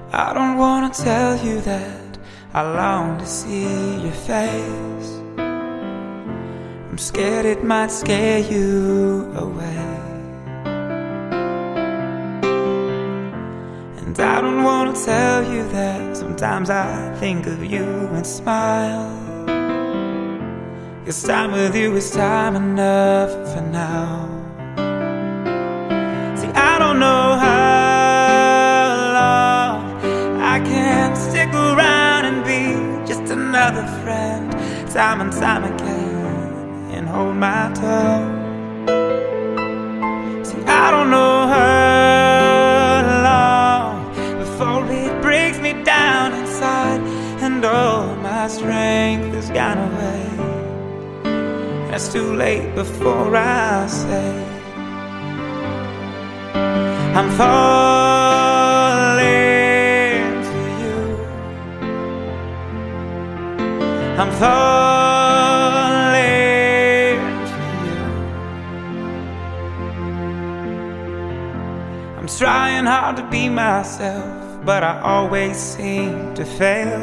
I don't wanna tell you that I long to see your face. I'm scared it might scare you away. And I don't wanna tell you that sometimes I think of you and smile, 'cause time with you is time enough for now. See, I don't know how long I can stick around and be just another friend, time and time again, and hold my tongue. See, I don't know how long before it breaks me down inside, and all my strength is gone away. And it's too late before I say I'm falling for you. I'm falling for you. I'm trying hard to be myself, but I always seem to fail.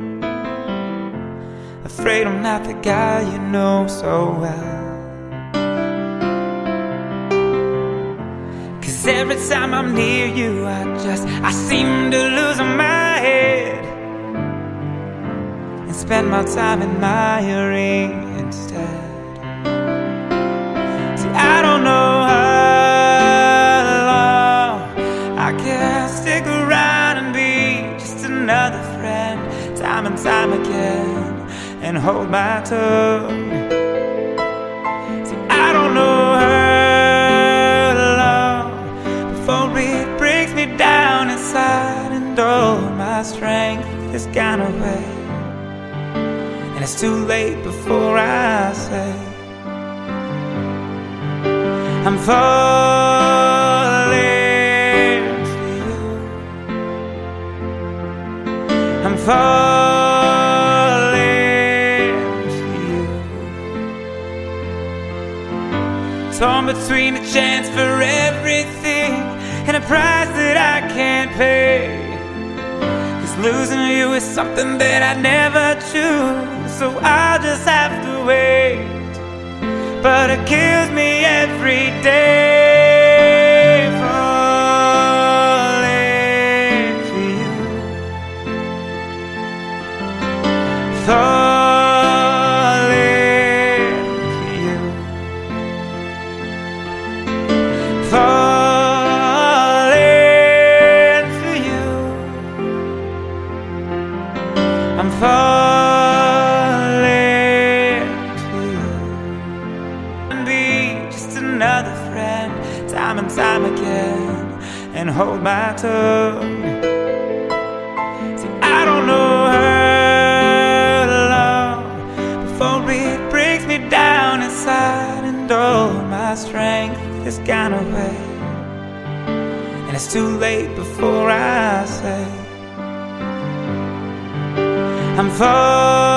Afraid I'm not the guy you know so well. 'Cause every time I'm near you, I seem to lose my head and spend my time admiring instead. See, I don't know how long I can stick around and be just another friend, time and time again, and hold my tongue. See, I don't know how long before it breaks me down inside, and all my strength is gone away. And it's too late before I say I'm falling for you. I'm falling for you. Torn between a chance for everything and a price that I can't pay. 'Cause losing you is something that I never choose, so I'll just have to wait. But it kills me every day, falling for you. Falling for you. Falling for you. I'm falling for you. And be just another friend, time and time again, and hold my tongue. See, I don't know how long before it breaks me down inside, and all my strength is gone away. And it's too late before I say I'm falling.